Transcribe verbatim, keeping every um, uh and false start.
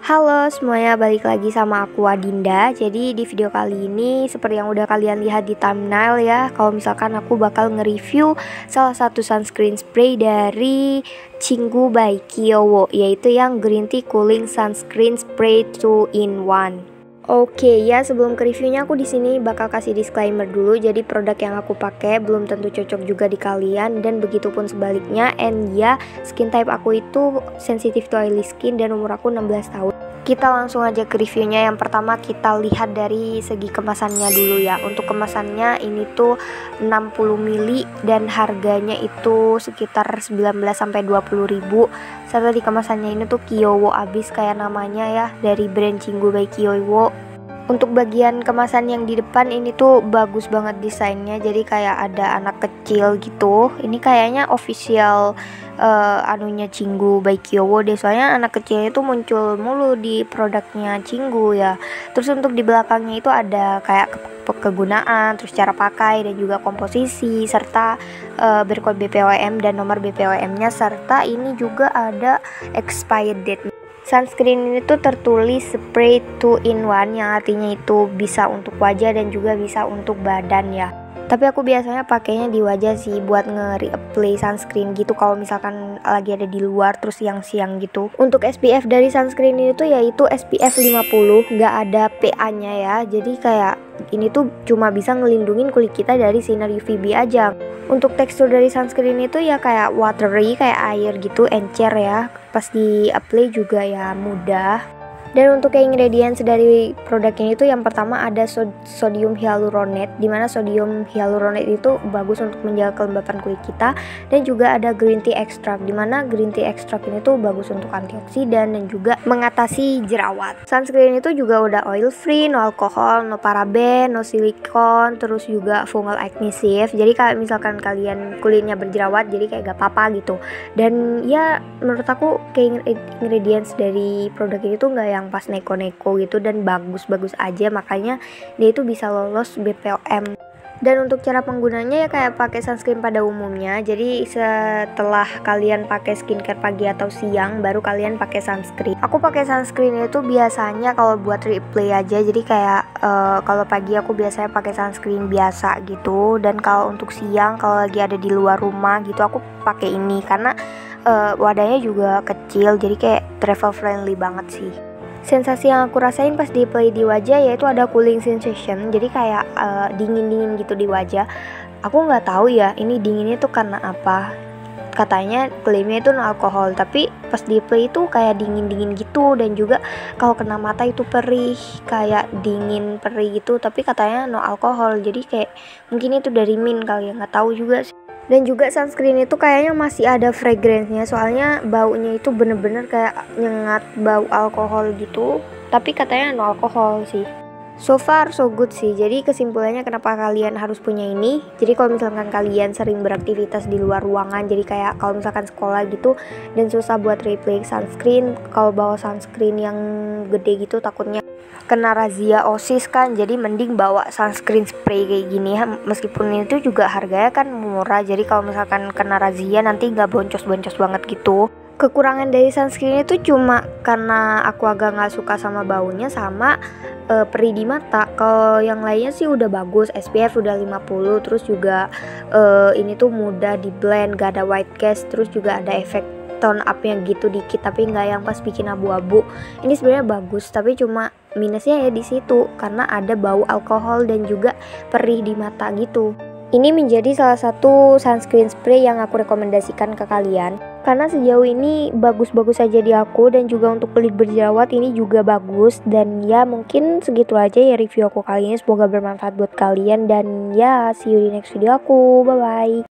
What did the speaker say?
Halo semuanya, balik lagi sama aku Adinda. Jadi di video kali ini seperti yang udah kalian lihat di thumbnail ya, kalau misalkan aku bakal nge-review salah satu sunscreen spray dari Cinggu by Kiowo, yaitu yang Green Tea Cooling Sunscreen Spray two in one. Oke ya, sebelum ke reviewnya aku di sini bakal kasih disclaimer dulu. Jadi produk yang aku pakai belum tentu cocok juga di kalian, dan begitupun sebaliknya. And ya, skin type aku itu sensitive to oily skin dan umur aku enam belas tahun. Kita langsung aja ke reviewnya. Yang pertama kita lihat dari segi kemasannya dulu ya. Untuk kemasannya ini tuh enam puluh mililiter dan harganya itu sekitar sembilan belas sampai dua puluh ribu. Serta di kemasannya ini tuh Kiowo abis kayak namanya ya, dari brand Cinggu by Kiowo. Untuk bagian kemasan yang di depan ini tuh bagus banget desainnya, jadi kayak ada anak kecil gitu. Ini kayaknya official uh, anunya Cinggu by Kiowo deh, soalnya anak kecil itu muncul mulu di produknya Cinggu ya. Terus untuk di belakangnya itu ada kayak ke kegunaan, terus cara pakai dan juga komposisi, serta uh, berkode B P O M dan nomor B P O M-nya, serta ini juga ada expired date. Sunscreen ini tuh tertulis spray two in one, yang artinya itu bisa untuk wajah dan juga bisa untuk badan ya. Tapi aku biasanya pakainya di wajah sih, buat nge-reapply sunscreen gitu kalau misalkan lagi ada di luar terus siang-siang gitu. Untuk S P F dari sunscreen ini tuh yaitu S P F lima puluh, nggak ada P A-nya ya. Jadi kayak ini tuh cuma bisa ngelindungin kulit kita dari sinar U V B aja. Untuk tekstur dari sunscreen itu ya kayak watery, kayak air gitu, encer ya. Pas di apply juga ya mudah. Dan untuk ingredients dari produknya itu yang pertama ada sodium hyaluronate, dimana sodium hyaluronate itu bagus untuk menjaga kelembapan kulit kita. Dan juga ada green tea extract, dimana green tea extract ini tuh bagus untuk antioksidan dan juga mengatasi jerawat. Sunscreen itu juga udah oil free, no alkohol, no paraben, no silikon, terus juga fungal acne safe. Jadi kalau misalkan kalian kulitnya berjerawat, jadi kayak gak apa-apa gitu. Dan ya menurut aku kayak ingredients dari produk ini tuh gak yang pas neko-neko gitu, dan bagus-bagus aja, makanya dia itu bisa lolos B P O M. Dan untuk cara penggunanya ya kayak pakai sunscreen pada umumnya. Jadi setelah kalian pakai skincare pagi atau siang, baru kalian pakai sunscreen. Aku pakai sunscreen itu biasanya kalau buat replay aja. Jadi kayak uh, kalau pagi aku biasanya pakai sunscreen biasa gitu. Dan kalau untuk siang, kalau lagi ada di luar rumah gitu, aku pakai ini karena uh, wadahnya juga kecil. Jadi kayak travel friendly banget sih. Sensasi yang aku rasain pas di apply di wajah yaitu ada cooling sensation, jadi kayak uh, dingin-dingin gitu di wajah. Aku nggak tahu ya ini dinginnya tuh karena apa. Katanya klaimnya itu no alkohol, tapi pas di apply itu kayak dingin-dingin gitu. Dan juga kalau kena mata itu perih, kayak dingin perih gitu, tapi katanya no alkohol. Jadi kayak mungkin itu dari mint kali ya, nggak tahu juga sih. Dan juga sunscreen itu kayaknya masih ada fragrance-nya, soalnya baunya itu bener-bener kayak nyengat bau alkohol gitu. Tapi katanya no alkohol sih. So far so good sih. Jadi kesimpulannya kenapa kalian harus punya ini. Jadi kalau misalkan kalian sering beraktivitas di luar ruangan, jadi kayak kalau misalkan sekolah gitu dan susah buat replay sunscreen, kalau bawa sunscreen yang gede gitu takutnya kena razia O S I S kan, jadi mending bawa sunscreen spray kayak gini ya. Meskipun itu juga harganya kan murah, jadi kalau misalkan kena razia nanti gak boncos-boncos banget gitu. Kekurangan dari sunscreen itu cuma karena aku agak gak suka sama baunya, sama e, perih di mata. Kalau yang lainnya sih udah bagus, S P F udah lima puluh, terus juga e, ini tuh mudah di blend, gak ada white cast, terus juga ada efek tone up-nya gitu dikit, tapi nggak yang pas bikin abu-abu. Ini sebenarnya bagus, tapi cuma minusnya ya di situ karena ada bau alkohol dan juga perih di mata gitu. Ini menjadi salah satu sunscreen spray yang aku rekomendasikan ke kalian karena sejauh ini bagus-bagus aja di aku, dan juga untuk kulit berjerawat ini juga bagus. Dan ya mungkin segitu aja ya review aku kali ini, semoga bermanfaat buat kalian, dan ya see you di next video aku, bye bye.